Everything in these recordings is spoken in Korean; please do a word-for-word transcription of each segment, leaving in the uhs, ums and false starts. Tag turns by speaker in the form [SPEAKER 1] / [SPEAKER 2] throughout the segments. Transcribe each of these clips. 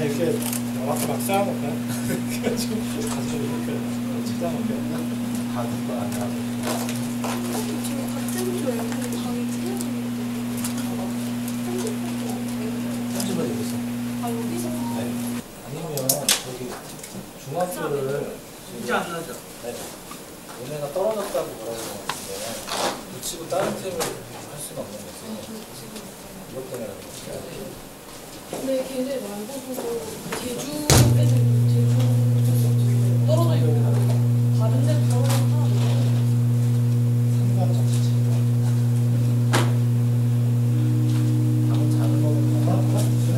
[SPEAKER 1] 그냥 이렇게 막, 막 쌓아놓을까요? 그래가지고 가서 이렇게 찾아놓을까요? 다 듣고 안 하고.
[SPEAKER 2] 같은 교회 방이
[SPEAKER 1] 편집을 여기서.
[SPEAKER 2] 아 여기서?
[SPEAKER 1] 네. 아니면 저기 중학교를
[SPEAKER 3] 이제 안 나죠?
[SPEAKER 1] 네. 얘네가 떨어졌다고 뭐라고 하는 것 같은데 붙이고 다른 팀을 할 수는 없는 거지. 이것 때문에 그런 거지.
[SPEAKER 2] 근데 걔네 말고도 제주 애들 제주 떨어져 있고 다른 데 떨어져 하나
[SPEAKER 1] 상관 자체지. 방금 자는 거는 하나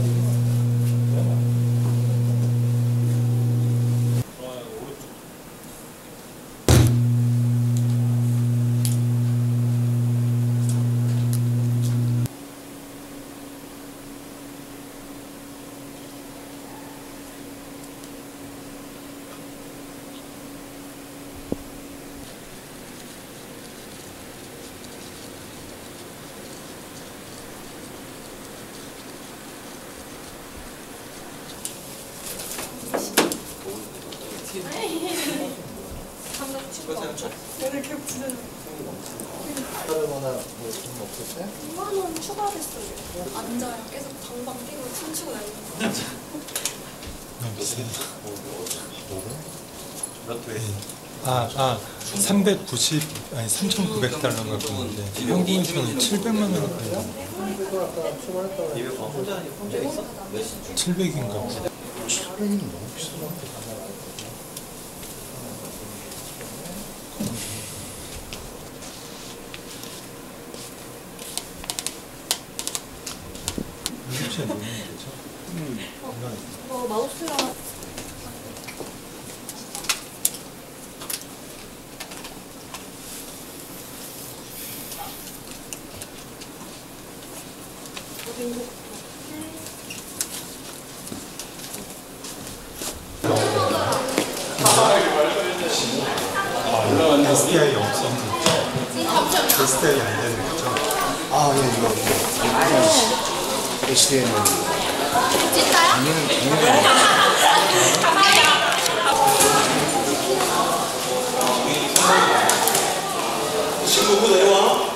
[SPEAKER 2] 감정 친구 얘들 계속 지내는
[SPEAKER 1] 따르거나 뭐좀 없었어요?
[SPEAKER 2] 이만 원 추가됐어요. 앉아요. 계속 방방 뛰고 춤추고 다니는 거.
[SPEAKER 4] 몇 회?
[SPEAKER 5] 아, 아, 삼백구십, 아니 삼천구백 달러인가 그런데 한국에서는 칠백만 원을 받아요.
[SPEAKER 1] 이거 아까 출발했다고
[SPEAKER 4] 이백 번 혼자 혼자 있어? 몇 시?
[SPEAKER 5] 칠백인가 보다.
[SPEAKER 1] 칠백이면 너무 비싼 것 같아.
[SPEAKER 5] 일주일에 넣으면 되죠?
[SPEAKER 4] 음.
[SPEAKER 2] 어, 마우스랑
[SPEAKER 5] 에스디아이 없었는데 에스디아이 안 되는 거죠?
[SPEAKER 6] 아, 예, 이거. 에이치디엠아이.
[SPEAKER 4] 친구분 내려와.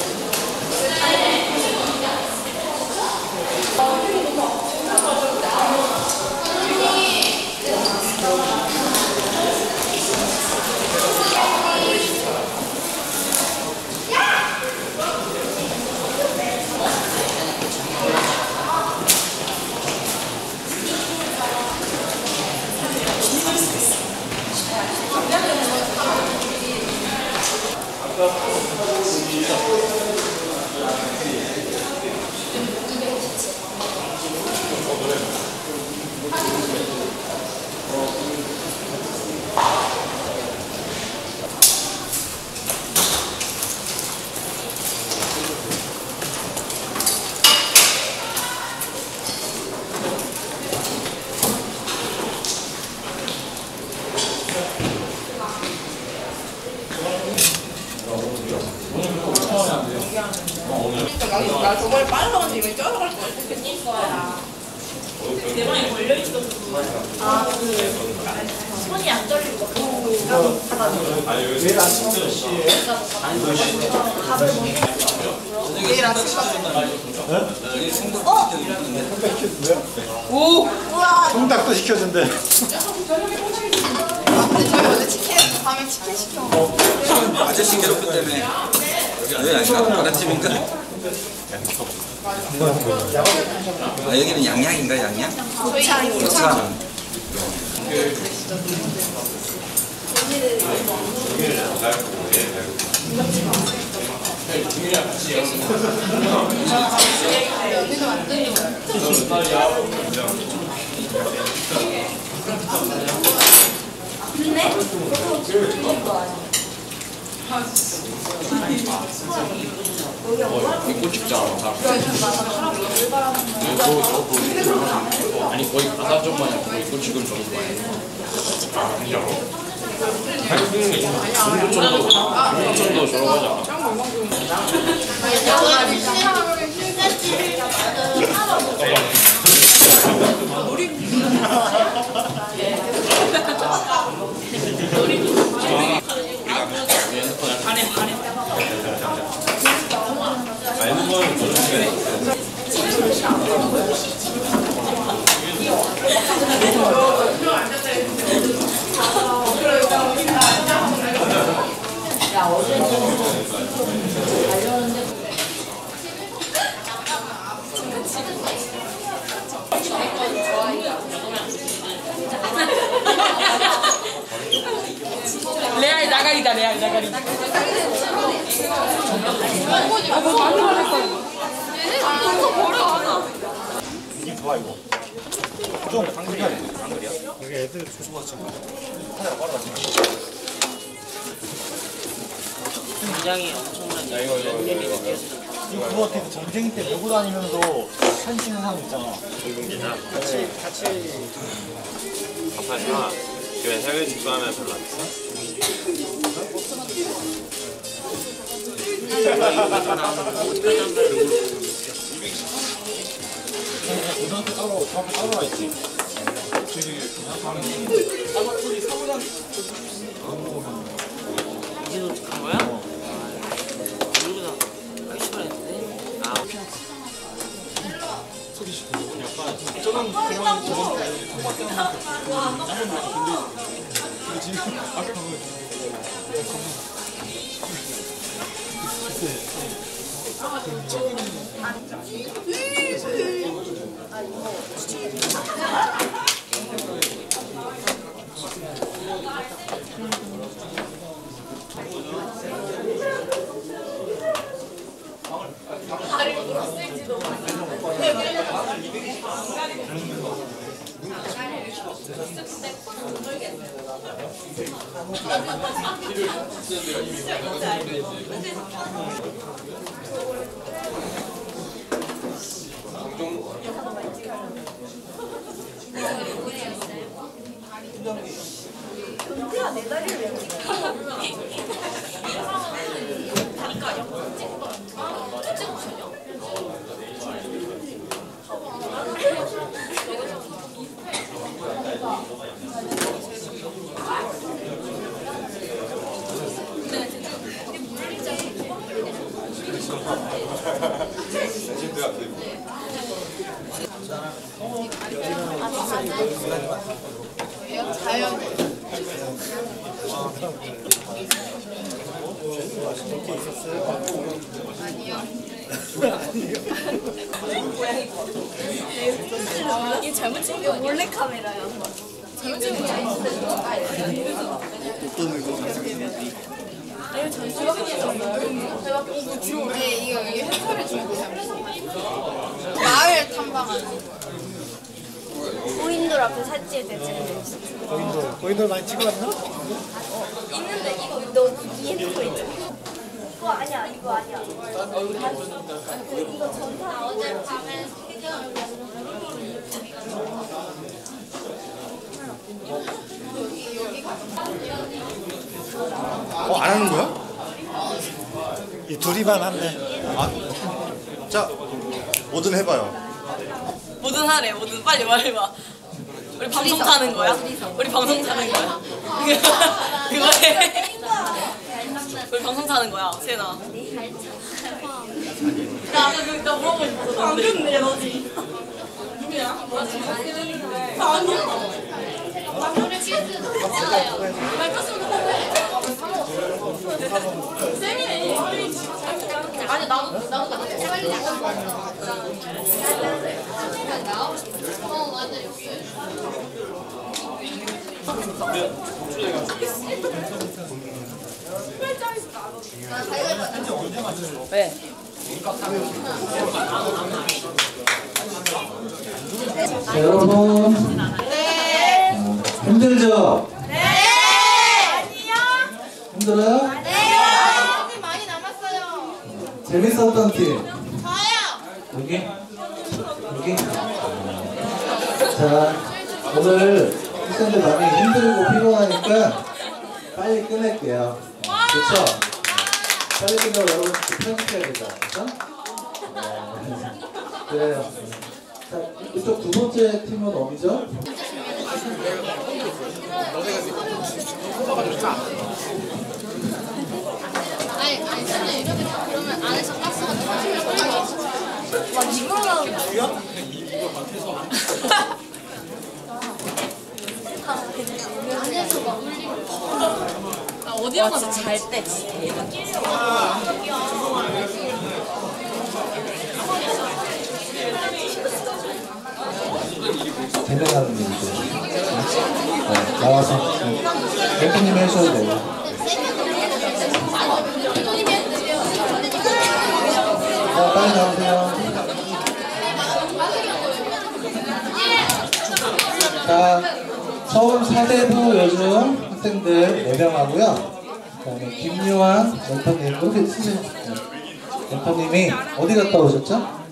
[SPEAKER 7] 나 저번에 빨라가지고 이거 쩔어갈 것 같아. 그니까. 내 방에 걸려있어서. 아, 그. 손이 안 떨리고 막 그런 거.
[SPEAKER 1] 내일 아침 몇 시에?
[SPEAKER 7] 밥을 먹고. 내일 아침
[SPEAKER 1] 어? 통닭 시켜준대요?
[SPEAKER 7] 오! 우와!
[SPEAKER 1] 통닭도 시켜준대.
[SPEAKER 7] 아, 근데 저희 어제 치킨, 밤에 치킨 시켜 먹었어.
[SPEAKER 4] 아저씨 괴롭힘 때문에 여기 아닌가? 다른 집인가? 아, 여기는 양양인가 양양?
[SPEAKER 7] 고창.
[SPEAKER 4] 고창.
[SPEAKER 7] 여기는 완전히 근데?
[SPEAKER 8] 꽃 집장 아니 거의 바다 쪽만 있고 꽃 지금 저기 많이 중도 정도 중도 정도 저러 가자
[SPEAKER 2] 우리
[SPEAKER 7] 레알 나가리다 레알 나가리.
[SPEAKER 1] 이게 좋아 이거. 좀 방글이야. 방글이야. 여기 애들 조심하자.
[SPEAKER 3] 굉장히 엄청난
[SPEAKER 1] 야 이거 이거 이거. 이거 그거 같아. 전쟁 때 메고 다니면서 사진 찍는 사람 있잖아. 같이 같이.
[SPEAKER 8] 아파요. 그 해외 직구하면 별로 안 비싸?
[SPEAKER 1] 고등학교 따로 중학교 따로 와 있지.
[SPEAKER 3] 이제도 간 거야? 모르고 나 하기 싫어했는데. 아,
[SPEAKER 5] 저건 그냥 저건 통과 때문에 근데 지금 아까
[SPEAKER 2] 이게 잘못 찍은 게 몰래 카메라야. 잘못 찍은 거 아니야? 이거 전시관이잖아요.
[SPEAKER 6] 네, 이거 이게 해설해 주는 거예요. 마을 탐방하는.
[SPEAKER 2] 고인돌 앞에 사진 대체.
[SPEAKER 1] 고인돌 고인돌 많이 찍어봤나?
[SPEAKER 2] 있는데 이거 너 뒤에 누구 있잖아. 이거 아니야, 이거 아니야. 이거 전사
[SPEAKER 6] 어젯밤에
[SPEAKER 1] 어, 안 하는 거야? 이 둘이만 한대.
[SPEAKER 9] 아, 자, 뭐든 해봐요.
[SPEAKER 7] 뭐든 하래 뭐든 빨리 말해봐. 우리 방송 타는 거야? 우리 방송 타는 거야? 그거 해. 우리 방송 타는 거야, 세나. 야, 아까 그, 나 물어보고 싶었어. 안 됐네, 너지. 누구야? 아니야.
[SPEAKER 6] 노래 찍었어요. 몰라요.
[SPEAKER 7] 쌤이네.
[SPEAKER 6] 아니 나도 나도 같이 빨리 나가고 싶어. 어 맞아 여기.
[SPEAKER 7] 왜?
[SPEAKER 10] 자, 여러분.
[SPEAKER 6] 네.
[SPEAKER 10] 힘들죠?
[SPEAKER 6] 네. 아니요.
[SPEAKER 10] 힘들어요?
[SPEAKER 6] 네. 아니 많이 남았어요.
[SPEAKER 10] 재밌었던 팀.
[SPEAKER 6] 저요.
[SPEAKER 10] 여기? 여기? 자, 오늘 학생들 많이 힘들고 피곤하니까 빨리 끝낼게요. 그쵸? 빨리 끝내고 여러분 편집해야 되죠? 그쵸? 네. 그래요. 자, 이쪽 두 번째 팀은 어디죠?
[SPEAKER 6] 아니 아니 선생님 이렇게 그러면 안에서 가스가 터지는 거죠?
[SPEAKER 7] 막 입으로 나오는 거.
[SPEAKER 6] 안에서 막 울리고.
[SPEAKER 7] 아, 어디로 가서 잘 때 진짜 대박.
[SPEAKER 10] 대면하는 일들 네, 나와서 대표님이 해줘도 돼요. 자, 빨리 나오세요. 자, 서울 사대부 요즘 학생들 네 명하고요. 그 다음에 김유한 멘토님, 그렇게 쓰세요. 네. 멘토님이 어디 갔다 오셨죠?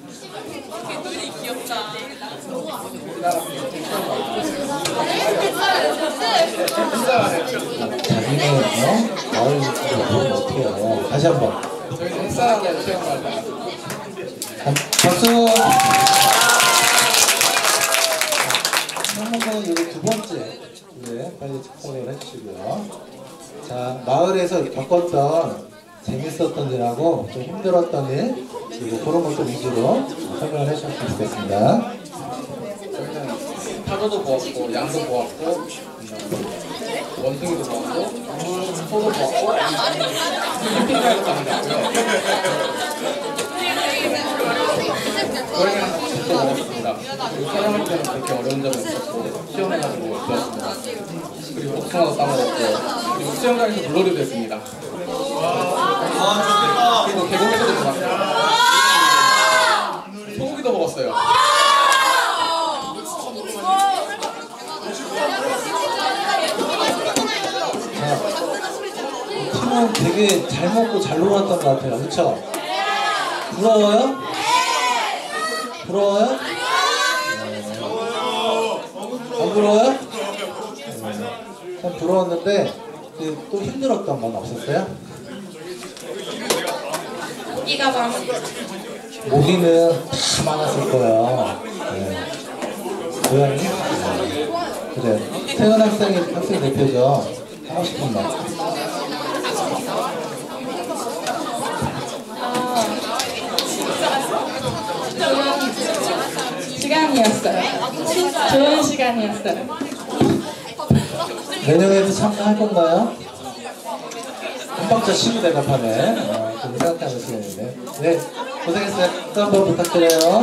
[SPEAKER 10] 자기네요? 마을 보면 어떻게 해요? 다시 한 번.
[SPEAKER 1] 저희는 햇살하다 체험하다.
[SPEAKER 10] 박수! 한번은 여기 두 번째. 네, 빨리 참석을 해주시고요. 자, 마을에서 겪었던 재밌었던 일하고 좀 힘들었던 일, 그리고 그런 것들 위주로 설명을 해주셨으면 좋겠습니다.
[SPEAKER 1] 저희는 파도도 보았고, 양도 보았고, 원숭이도 보았고, 소도 보았고, 캠핑카에도 가는데요. 저희랑 같이 또 먹었습니다. 그리고 촬영할 때는 그렇게 어려운 점이 없었고, 시원해가지고 좋았습니다. 그리고 복숭아도 싸먹었고, 그리고 수영장에서 물놀이도 했습니다. 그리고 계곡에서도 좋았어요. 소고기도 먹었어요.
[SPEAKER 10] 팀은 되게 잘 먹고 잘 놀았던 것 같아요. 그쵸? 부러워요? 부러워요? 네. 안 부러워요? 네. 참 부러웠는데 그, 또 힘들었던 건 없었어요?
[SPEAKER 6] 고기가 많았어요.
[SPEAKER 10] 모기는 다 많았을 거예요. 네. 고양이? 네. 그래. 태은 학생이 학생 대표죠. 하고 싶은 말.
[SPEAKER 2] 시간이었어요. 좋은 시간이었어요.
[SPEAKER 10] 내년에도 참가할 건가요? 한 박자 쉬고 대답하네. 아, 좀 생각하는 시간인데. 네, 고생했어요. 또 한 번 부탁드려요.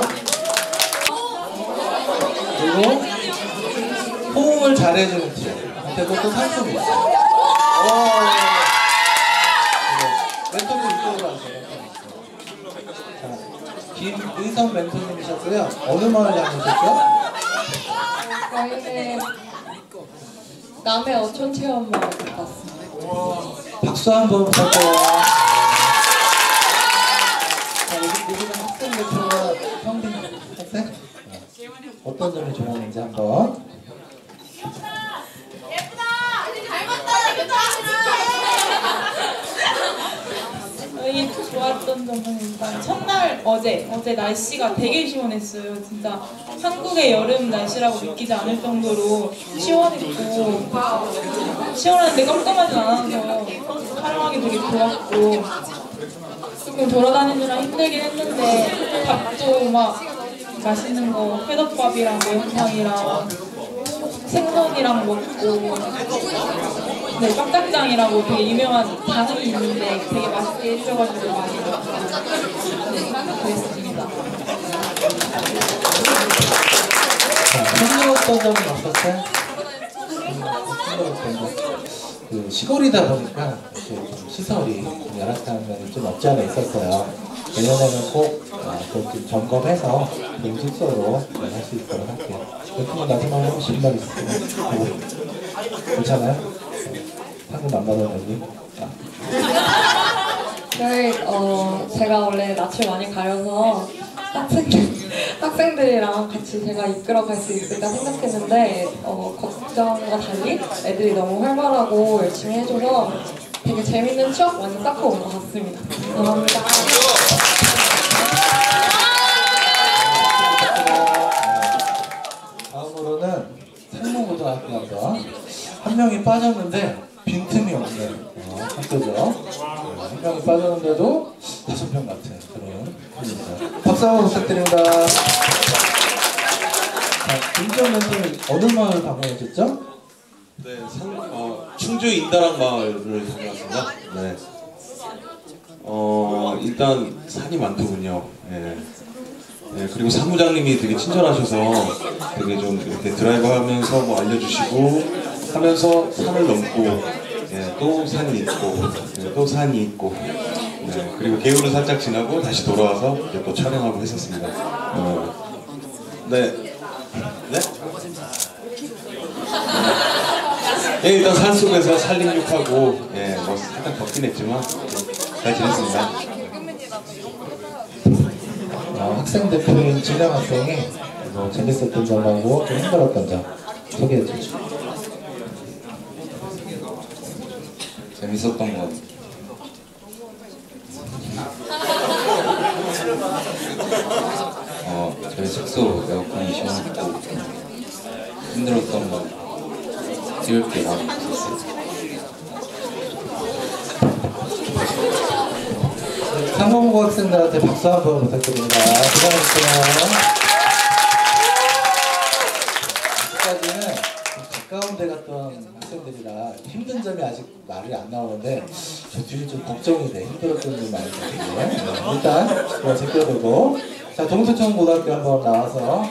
[SPEAKER 10] 그리고 호응을 잘해주는 팀한테도 또 상품이 있어요. 오! 네, 멘토님 이쪽으로 와주세요. 자, 김의선 멘토님이셨고요. 어느 마을 다니셨죠?
[SPEAKER 2] 저희는 남해 어촌 체험을 갔습니다.
[SPEAKER 10] 박수 한번 부탁드려요. 자, 여기 모두는 학생 대표가 형님 학생? 어떤 점이 좋았는지 한번.
[SPEAKER 2] 저희 좋았던 점은 일단 첫날 어제 어제 날씨가 되게 시원했어요. 진짜 한국의 여름 날씨라고 느끼지 않을 정도로 시원했고 시원한데 깜깜하진 않아서 촬영하기 되게 좋았고 조금 돌아다니느라 힘들긴 했는데 밥도 막 맛있는 거 회덮밥이랑 매운탕이랑 생선이랑 먹고 네, 깜짝장이라고 되게 유명한 장이 있는데 되게 맛있게 해주셔가지고 많이 먹고 그랬습니다.
[SPEAKER 10] 힘들었던 점은 없었어요? 힘들었던 거. 그 시골이다 보니까 이렇게 좀 시설이 좀 열악한 면이 좀 없지 않아 있었어요. 내년에는 꼭 어, 좀 점검해서 좋은 숙소로 할 수 있도록 할게요. 그렇다면 마지막에 하고 싶은 말 있으세요? 괜찮아요? 한국 안 받아내니?
[SPEAKER 2] 저희 어 제가 원래 낯을 많이 가려서 학생들 학생들이랑 같이 제가 이끌어갈 수 있을까 생각했는데 어 걱정과 달리 애들이 너무 활발하고 열심히 해줘서 되게 재밌는 추억 많이 쌓고 온 것 같습니다. 감사합니다.
[SPEAKER 10] 다음으로는 상문고등학교 한번 한 명이 빠졌는데 빈틈이 없는 어, 학교죠. 한 명이 빠졌는데도 다섯 명 같은 그런 학교입니다. 박수. 박수 한번 부탁드립니다. 자, 김정 멘토는 어느 마을 방문하셨죠?
[SPEAKER 11] 네, 상, 어, 충주 인다랑 마을을 다녀왔습니다. 네. 어, 일단 산이 많더군요. 예. 예, 그리고 사무장님이 되게 친절하셔서 되게 좀 이렇게 드라이브 하면서 뭐 알려주시고 하면서 산을 넘고, 예, 또 산이 있고, 예, 또 산이 있고, 네, 그리고 개울을 살짝 지나고 다시 돌아와서 이제 또 촬영하고 했었습니다. 어, 네. 네? 예, 일단 산속에서 산림욕하고, 예, 뭐 살짝 덥긴 했지만 잘 지냈습니다.
[SPEAKER 10] 어, 학생 대표인 진영 학생이 뭐 재밌었던 점하고 좀 힘들었던 점 소개해 주시죠.
[SPEAKER 12] 재밌었던 건 어, 저희 숙소 에어컨이 시원했고 힘들었던 건 찍을 게 많이 있었어요.
[SPEAKER 10] 상공고 학생들한테 박수 한번 부탁드립니다. 고생하셨어요. 아직까지는 가까운 데 갔던 학생들이라 힘든 점이 아직 말이 안 나오는데 저 뒤에 좀 걱정이 돼. 힘들었던 점이 많이 있거든요. 네, 일단 이거 제껴두고 자, 동수청 고등학교 한번 나와서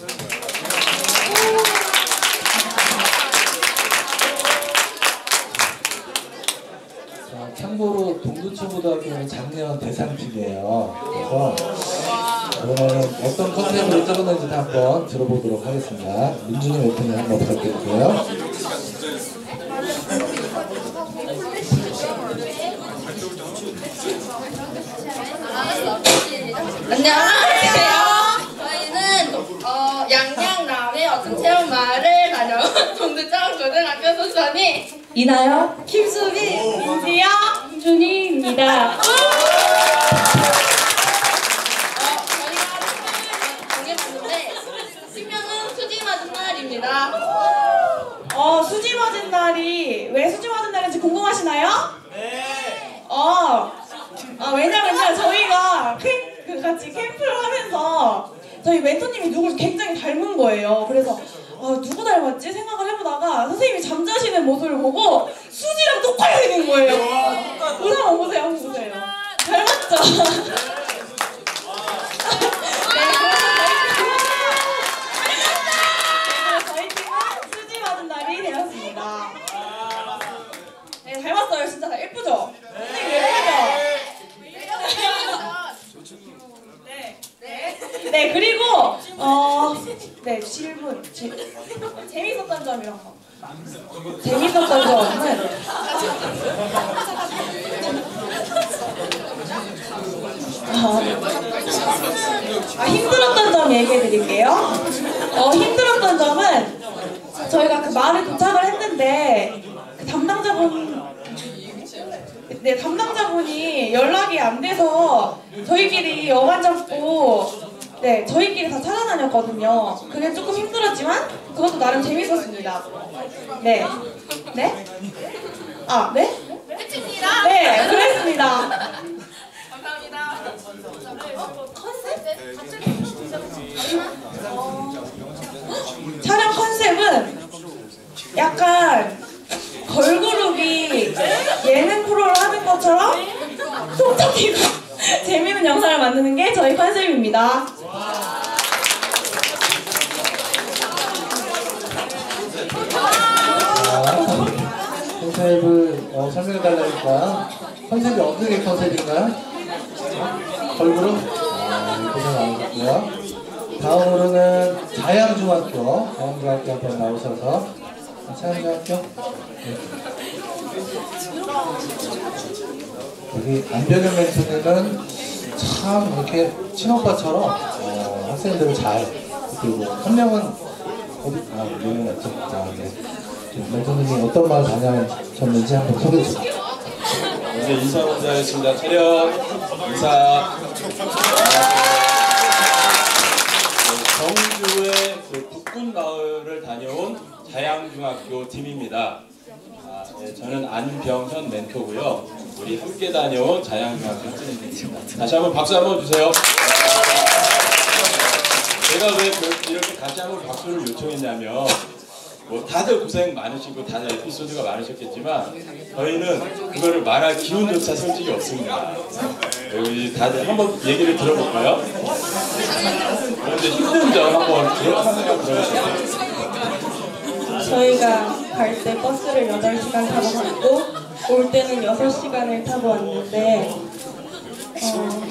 [SPEAKER 10] 참고로 동두초고등학교는 작년 대상팀이에요. 그래서 그러면 어떤 컨셉으로 찍었는지 한번 들어보도록 하겠습니다. 민준이 멘토님 한번 부탁드릴게요.
[SPEAKER 6] 안녕하세요. 저희는 어, 양양남의 어떤 체험마을을 다녀온 동두청 고등학교 소선이
[SPEAKER 2] 이나요?
[SPEAKER 6] 김수빈, 민지영,
[SPEAKER 2] 준이입니다.
[SPEAKER 7] 어, 수지 맞은 날이 왜 수지 맞은 날인지 궁금하시나요? 네. 어, 아, 왜냐면요 저희가 캠, 그 같이 캠프를 하면서 저희 멘토님이 누굴 굉장히 닮은 거예요. 그래서 아, 누구 닮았지 생각을 해보다가 선생님이 잠자시는 모습을 보고 수지랑 똑같이 생긴 거예요. 그 사람 보세요, 한번 보세요. 닮았죠? 네, 닮았어요. 진짜 예쁘죠? 선생님 예쁘죠? 네. 네. 네, 그리고 어, 네, 질문. 제, 재밌었던 점이란 거. 재밌었던 점은 아, 힘들었던 점 얘기해 드릴게요. 어, 힘들었던 점은 저희가 그 마을에 도착을 했는데 그 담당자분 네 담당자분이 연락이 안 돼서 저희끼리 여관 잡고 네 저희끼리 다 찾아다녔거든요. 그게 조금 힘들었지만 그것도 나름 재밌었습니다. 네, 네, 아 네,
[SPEAKER 6] 끝입니다.
[SPEAKER 7] 네 그랬습니다.
[SPEAKER 6] 감사합니다. 컨셉?
[SPEAKER 7] 촬영 컨셉은 약간 걸그룹이 예능 프로를 하는 것처럼 속적이고 재미있는 영상을 만드는 게 저희 컨셉입니다.
[SPEAKER 10] 컨셉을 어, 설명해 달라니까 컨셉이 어떻게 컨셉인가요? 걸그룹? 아, 고생 많으셨고요. 다음으로는 자양중학교, 자양중학교 한번 나오셔서 자양중학교 네. 여기 안병현 멘토님은 참 이렇게 친오빠처럼 어, 학생들을 잘 그리고 한 명은 어디 아 명은 맞죠? 자, 네. 멘토님이 어떤 마을 다녀오셨는지 한번 소개해 주세요.
[SPEAKER 8] 이제 인사 먼저 하겠습니다. 차렷 인사. 경주의 그 북군 마을을 다녀온 자양중학교 팀입니다. 아, 네, 저는 안병현 멘토고요. 우리 함께 다녀온 자양중학교 팀입니다. 다시 한번 박수 한번 주세요. 제가 왜 그- 이렇게 다시 한번 박수를 요청했냐면 뭐 다들 고생 많으시고 다들 에피소드가 많으셨겠지만 저희는 그거를 말할 기운조차 솔직히 없습니다. 여기 다들 한번 얘기를 들어볼까요? 그런데 힘든 점 한번 기억하면서 들어보세요.
[SPEAKER 7] 저희가 갈 때 버스를 여덟 시간 타고 갔고 올 때는 여섯 시간을 타고 왔는데 어,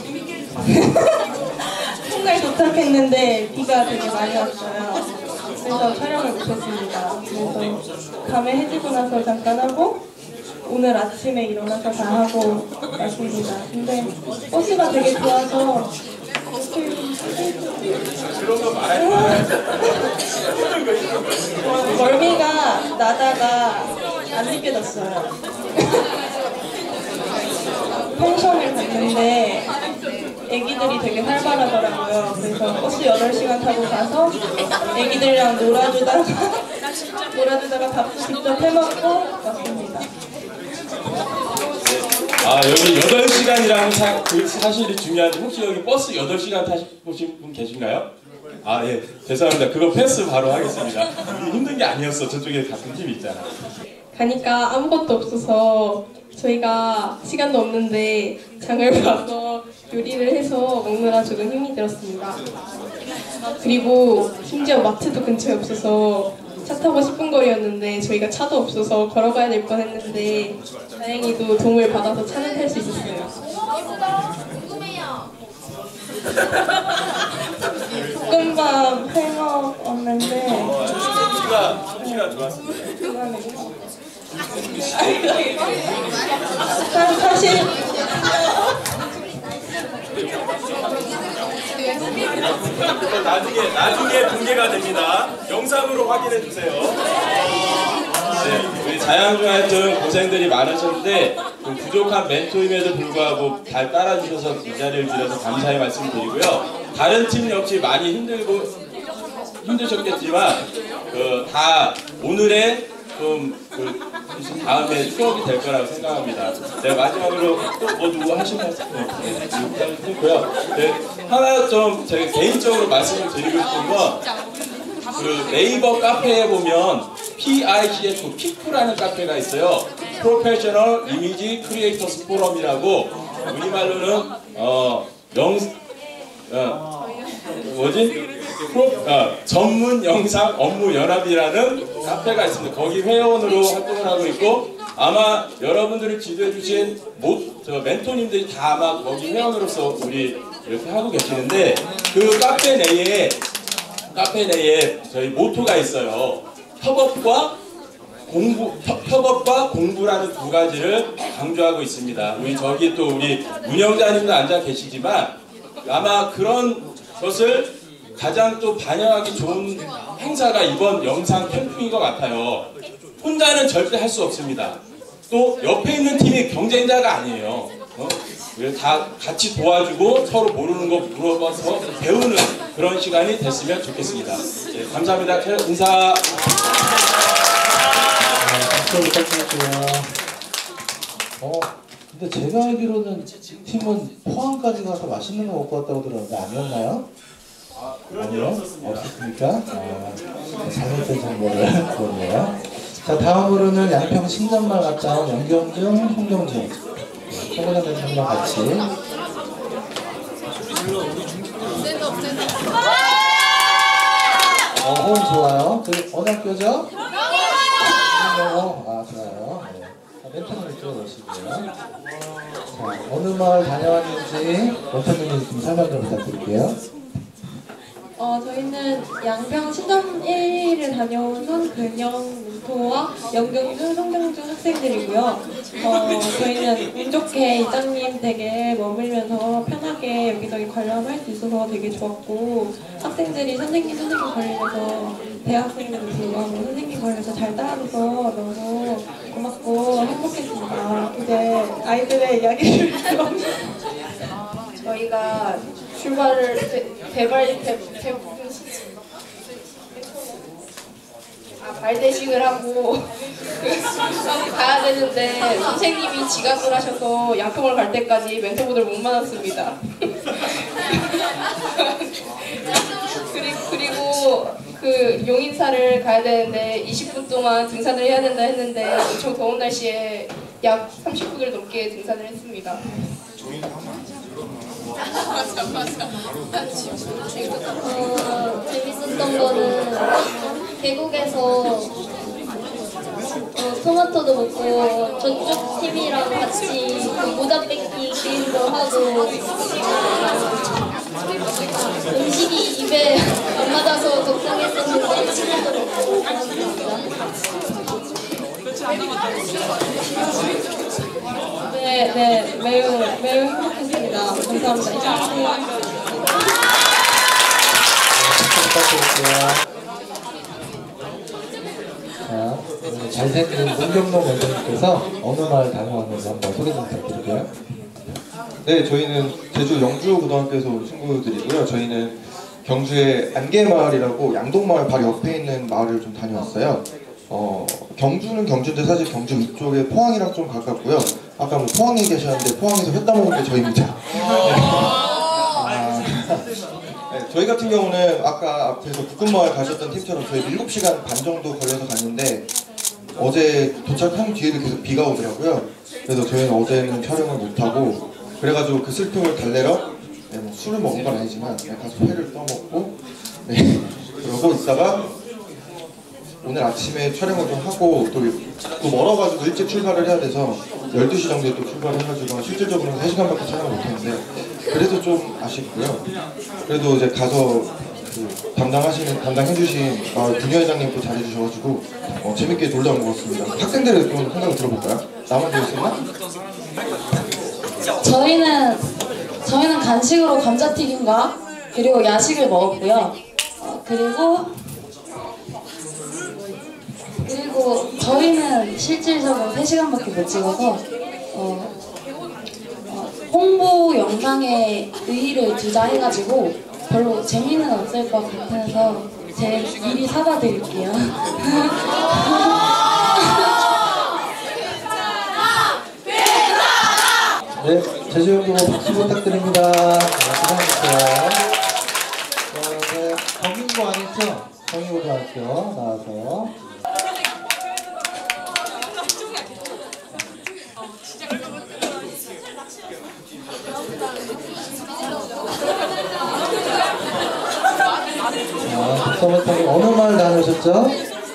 [SPEAKER 7] 첫날 도착했는데 비가 되게 많이 왔어요. 그래서 촬영을 못했습니다. 그래서 밤에 해지고 나서 잠깐 하고 오늘 아침에 일어나서 다 하고 왔습니다. 근데 버스가 되게 좋아서
[SPEAKER 8] 그런 거 말할 거야.
[SPEAKER 7] 멀미가 나다가 안 느껴졌어요. 펜션을 갔는데 애기들이 되게 활발하더라고요. 그래서 버스 여덟 시간 타고 가서 애기들이랑 놀아주다가 놀아주다가 밥도 직접 해먹고 왔습니다.
[SPEAKER 8] 아 여기 여덟 시간이라는 사, 그 사실이 중요한데 혹시 여기 버스 여덟 시간 타보신 분 계신가요? 아 예 죄송합니다. 그거 패스 바로 하겠습니다. 힘든 게 아니었어. 저쪽에 같은 팀 있잖아.
[SPEAKER 7] 가니까 아무것도 없어서 저희가 시간도 없는데 장을 봐서 요리를 해서 먹느라 조금 힘이 들었습니다. 그리고 심지어 마트도 근처에 없어서 차 타고 십 분 거리였는데 저희가 차도 없어서 걸어가야 될 뻔했는데 다행히도 도움을 받아서 차는 탈 수 있었어요. 볶음밥 해 먹었는데
[SPEAKER 8] 키가 키가 좋았습니다.
[SPEAKER 7] 사실
[SPEAKER 8] 나중에 나중에 공개가 됩니다. 영상으로 확인해 주세요. 네, 우리 자양중하여튼 고생들이 많으셨는데 그 부족한 멘토임에도 불구하고 잘 따라주셔서 이 자리를 빌어서 감사의 말씀드리고요. 다른 팀 역시 많이 힘들고 힘드셨겠지만 그 다 오늘의 좀그 다음에 추억이 될 거라고 생각합니다. 네, 마지막으로 또 뭐 누구 하실 말씀 있고요. 네, 하나 좀 제가 개인적으로 말씀을 드리고 싶은 건 그 네이버 카페에 보면 피 아이 지 에프 피프라는 카페가 있어요. 프로페셔널 이미지 크리에이터스 포럼이라고 우리말로는 어 영 어, 뭐지? 프로, 어, 전문 영상 업무 연합이라는 카페가 있습니다. 거기 회원으로 활동을 하고 있고 아마 여러분들이 지도해 주신 모, 저 멘토님들이 다 아마 거기 회원으로서 우리 이렇게 하고 계시는데 그 카페 내에 카페 내에 저희 모토가 있어요. 협업과 공부, 협, 협업과 공부라는 두 가지를 강조하고 있습니다. 우리 저기 또 우리 운영자님도 앉아 계시지만 아마 그런 것을 가장 또 반영하기 좋은 행사가 이번 영상 캠핑인 것 같아요. 혼자는 절대 할 수 없습니다. 또 옆에 있는 팀이 경쟁자가 아니에요. 어? 다 같이 도와주고 서로 모르는 거 물어봐서 배우는 그런 시간이 됐으면 좋겠습니다. 네, 감사합니다. 인사.
[SPEAKER 10] 박수 부탁드릴게요. 어, 근데 제가 알기로는 팀은 포항까지 가서 맛있는 거 먹고 왔다고 들었는데 아니었나요?
[SPEAKER 8] 아, 그런 일
[SPEAKER 10] 아니요?
[SPEAKER 8] 없었습니다.
[SPEAKER 10] 없었습니까? 아, 잘못된 정보를 보네요. 자, 다음으로는 양평 신전마을 갔다 온 연경중, 홍경중 홍경중 대표님과 같이 어, 호응 좋아요. 그 어느 학교죠? 아, 좋아요. 네. 자, 멘토님 이쪽으로 오시고요. 자, 어느 마을 다녀왔는지 멘토님이 좀 설명 좀 부탁드릴게요.
[SPEAKER 2] 어, 저희는 양평 신점 일 일을 다녀온 손근영 멘토와 연경중, 송경중 학생들이고요. 어, 저희는 운 좋게 이장님 댁에 머물면서 편하게 여기저기 관람할 수 있어서 되게 좋았고 학생들이 선생님, 선생님 관리해서 대학생들도 불구하고 선생님 관리해서 잘 따라줘서 너무 고맙고 행복했습니다. 이제 아이들의 이야기를 들어보면 저희가 출발을 대, 대발 대, 대, 아, 발대식을 하고 가야 되는데 선생님이 지각을 하셔서 양평을 갈 때까지 멘토분들 못 만났습니다. 그리고
[SPEAKER 13] 그 용인사를 가야 되는데 이십 분 동안 등산을 해야 된다 했는데 엄청 더운 날씨에 약 삼십 분을 넘게 등산을 했습니다.
[SPEAKER 6] 맞아 맞아. 어, 재밌었던 거는 계곡에서 어, 토마토도 먹고 저쪽 팀이랑 같이 그 모자 뺏기 게임도 하고 음식이 입에 안 맞아서 걱정했었는데 치즈도 먹고
[SPEAKER 2] 네, 네, 매우 매우 행복했습니다. 감사합니다.
[SPEAKER 10] 부탁드릴게요. 자, 잘생긴 문경동 원장님께서 어느 마을 다녀왔는지 한번 소개 좀 부탁드릴게요.
[SPEAKER 14] 네, 저희는 제주 영주고등학교에서 온 친구들이고요. 저희는 경주의 안개마을이라고 양동마을 바로 옆에 있는 마을을 좀 다녀왔어요. 어, 경주는 경주인데 사실 경주 위쪽에 포항이랑 좀 가깝고요. 아까 뭐 포항에 계셨는데 포항에서 회 따먹은 게 저희입니다. 아, 네, 저희 같은 경우는 아까 앞에서 북근마을 가셨던 팀처럼 저희 일곱 시간 반 정도 걸려서 갔는데 어제 도착한 뒤에도 계속 비가 오더라고요. 그래서 저희는 어제는 촬영을 못하고 그래가지고 그 슬픔을 달래러 네, 뭐 술을 먹은 건 아니지만 네, 가서 회를 떠먹고 네, 그러고 있다가 오늘 아침에 촬영을 좀 하고 또, 또 멀어가지고 일찍 출발을 해야 돼서 열두 시 정도에 또 출발을 해가지고 실질적으로는 세 시간밖에 촬영을 못했는데 그래도 좀 아쉽고요. 그래도 이제 가서 그 담당하시는, 담당해주신 마을 부녀회장님도 잘해주셔가지고 어, 재밌게 놀다 온 것 같습니다. 학생들의 좀 생각을 들어볼까요? 나만 되었었나?
[SPEAKER 15] 저희는 저희는 간식으로 감자튀김과 그리고 야식을 먹었고요. 어, 그리고 그리고 저희는 실질적으로 세 시간밖에 못 찍어서 어, 어, 홍보 영상에 의의를 두자 해가지고 별로 재미는 없을 것 같아서 제 미리 사과드릴게요.
[SPEAKER 10] 네, 제주연구원 박수 부탁드립니다. 네, 고생하셨어요. 어, 네, 경인고 아니죠? 경인고등학교 나와서. 자, 박서부터 어느 마을 다녀오셨죠?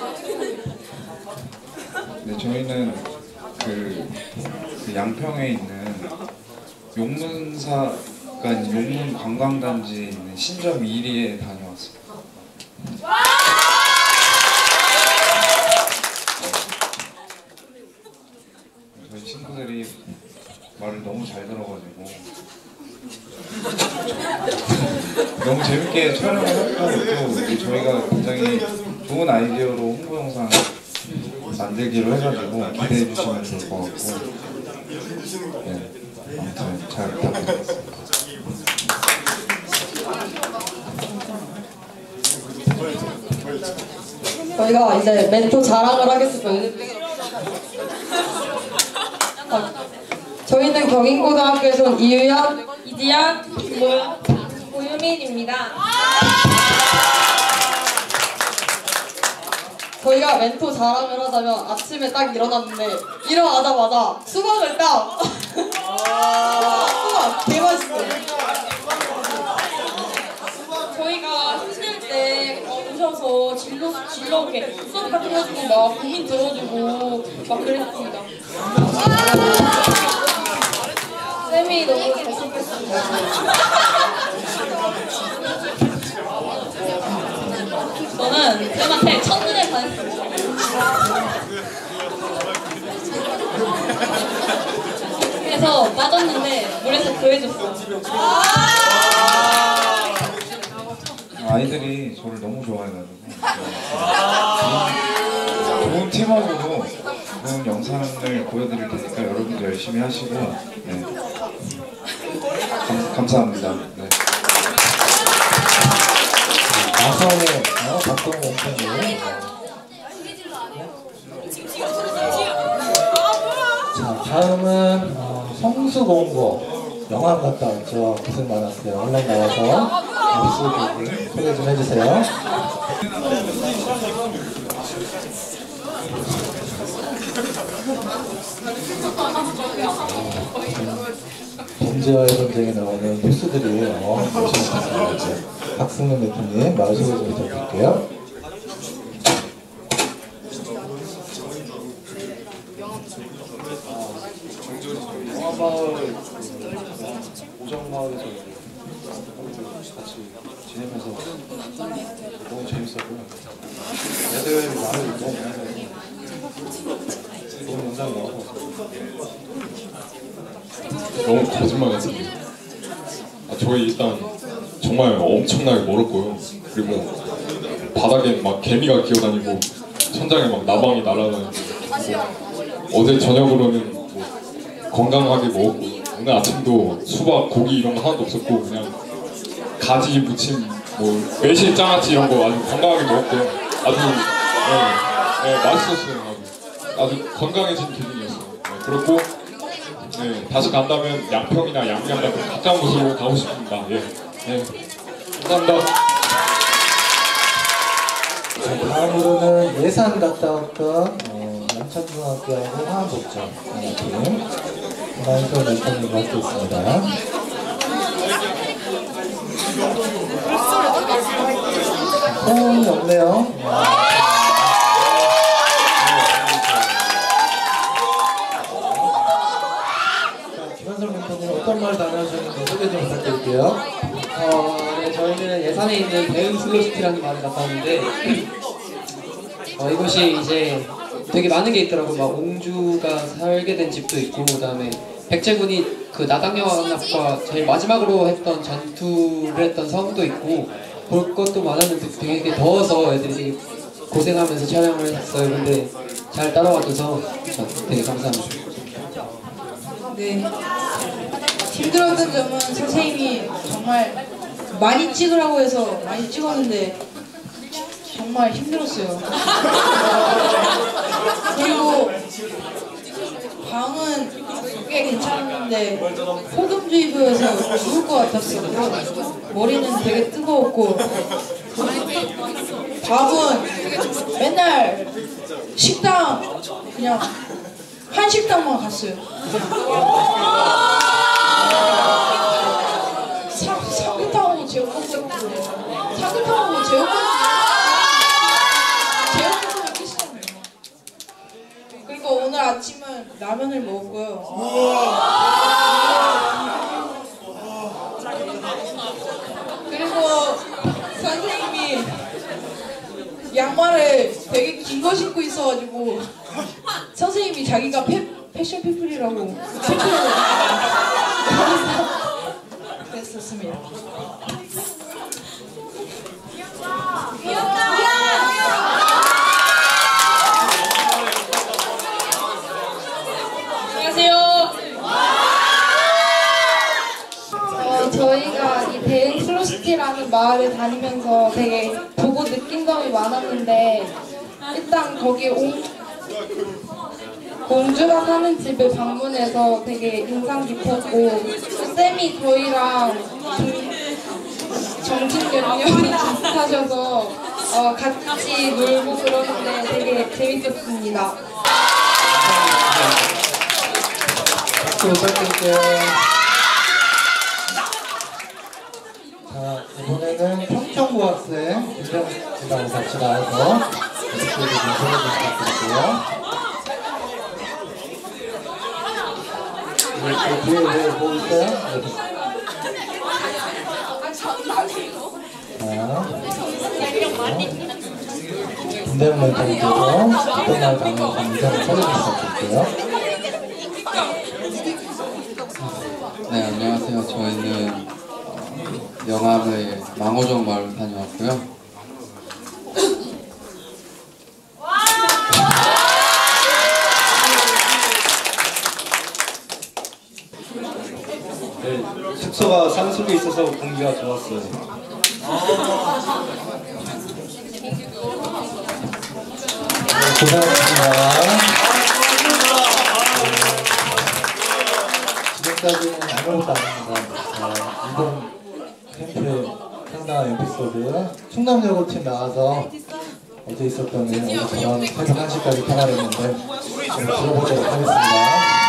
[SPEAKER 12] 네, 저희는 그, 그 양평에 있는 용문사, 그러니까 용문 관광단지에 있는 신점 이리에 다녀왔습니다. 저희 친구들이 말을 너무 잘 들어가지고 너무 재밌게 촬영을 했고 또 저희가 굉장히 좋은 아이디어로 홍보 영상 만들기로 해가지고 기대해 주시면 좋을 것 같고 네, 아무튼 잘 부탁드리겠습니다.
[SPEAKER 2] 저희가 이제 멘토 자랑을 하겠습니다. 아, 저희는 경인고등학교에서 온 이유연, 이지연, 김모연, 고유민입니다. 저희가 멘토 자랑을 하자면 아침에 딱 일어났는데 일어나자마자 수박을 딱 수박 개맛있어요.
[SPEAKER 13] 저희가 힘들 때 어, 오셔서 진로 진로 이렇게 수업 같은 거 해주고 막 고민 들어주고 막 그랬습니다.
[SPEAKER 6] 쌤이 너무 잘생겼습니다.
[SPEAKER 13] 저는 쌤한테 첫눈에 반했습니다. 그래서 빠졌는데 물에서 구해줬어요.
[SPEAKER 12] 아이들이 저를 너무 좋아해가지고 좋은 팀워크로 좋은 영상을 보여드릴 테니까 여러분도 열심히 하시고 네. 감, 감사합니다. 네.
[SPEAKER 10] 나선의 어, 박동원 원장님. 자, 다음은 어, 성수공고 영화 갔다 왔죠. 고생 많았어요. 얼른 나와서. 소개 좀 해주세요. 범죄와의 전쟁에 나오는 필수들이 어, 열심히 봤습니다. 박승현 대표님 마을 소개 좀 부탁드릴게요.
[SPEAKER 16] 영화마을 오정마을에서 같이 지내면서 너무 재밌었고요. 애들 말을 너무 많아서 좋은 영상 나와서
[SPEAKER 17] 너무 거짓말 같습니다. 아, 저희 일단 정말 엄청나게 멀었고요. 그리고 바닥에 막 개미가 기어다니고 천장에 막 나방이 날아다니고 뭐 어제 저녁으로는 뭐 건강하게 먹었고 오늘 아침도 수박, 고기 이런 거 하나도 없었고 그냥 가지, 무침, 뭐 매실, 장아찌 이런 거 아주 건강하게 먹었고요. 아주 네, 네, 맛있었어요. 아주, 아주 건강해진 기분이었어요. 네, 그렇고 네, 다시 간다면 양평이나 양양 같은 가까운 곳으로 가고 싶습니다. 예, 네, 감사합니다.
[SPEAKER 10] 자, 다음으로는 예산 갔다 왔던 어, 양천중학교하고 화학복장 팀 김한솔 멘토님 맡겠습니다. 소음이 없네요. 김한솔 멘토님 어떤 말 나눠주셨는지 소개 좀 부탁드릴게요.
[SPEAKER 18] 어, 네, 저희는 예산에 있는 대응 슬로시티라는 말을 갔다 왔는데 어, 이곳이 이제 되게 많은 게 있더라고. 막 옹주가 살게 된 집도 있고 그다음에 백제군이 그 나당연합과 제일 마지막으로 했던 전투를 했던 성도 있고 볼 것도 많았는데 되게 더워서 애들이 고생하면서 촬영을 했어요. 근데 잘 따라와줘서 저 되게 감사합니다.
[SPEAKER 13] 네. 힘들었던 점은 선생님이 정말 많이 찍으라고 해서 많이 찍었는데 정말 힘들었어요. 그리고 방은 꽤 괜찮은데 폭염주의보여서 죽을 것 같았어요. 머리는 되게 뜨거웠고 밥은 맨날 식당 그냥 한 식당만 갔어요. 사, 삼계탕하고 제육볶음 삼계탕하고 제육볶음 제육볶음이 끝이었네요. 그리고 오늘 아침은 라면을 먹었고요. 그리고 선생님이 양말을 되게 긴 거 신고 있어가지고 선생님이 자기가 패, 패션 피플이라고 챔피언을 그랬었습니다. 안녕하세요.
[SPEAKER 15] 어, 저희가 이 대흥 슬로시티라는 마을을 다니면서 되게 보고 느낀 점이 많았는데 일단 거기 옹, 옹주가 사는 집을 방문해서 되게 인상 깊었고 쌤이 저희랑 정신 연령이 비슷하셔서 어, 같이 놀고 그러는데 되게 재밌었습니다.
[SPEAKER 10] 박수 부탁드릴게요. 자, 이번에는 평촌고학생 김정수랑 같이 나와서 목소리 좀 소개 좀 부탁드릴게요. 네, 뒤에 네, 뭐 있어요? 네. 김대현 멘토님께서 어떤 말 나누었는지 한번 소개 좀 부탁드릴게요.
[SPEAKER 19] 네, 안녕하세요. 저희는 어, 영암의 망호정 마을 다녀왔고요.
[SPEAKER 16] 네, 숙소가 산속에 있어서 공기가 좋았어요.
[SPEAKER 10] 고생하셨습니다. 지금까지는 아무것도 안 합니다. 어, 이번 캠프에 재미난 에피소드 충남여고 팀 나와서 어제 있었던 일 오늘 저녁 새벽 한 시까지 통화했는데 좀 들어보도록 하겠습니다.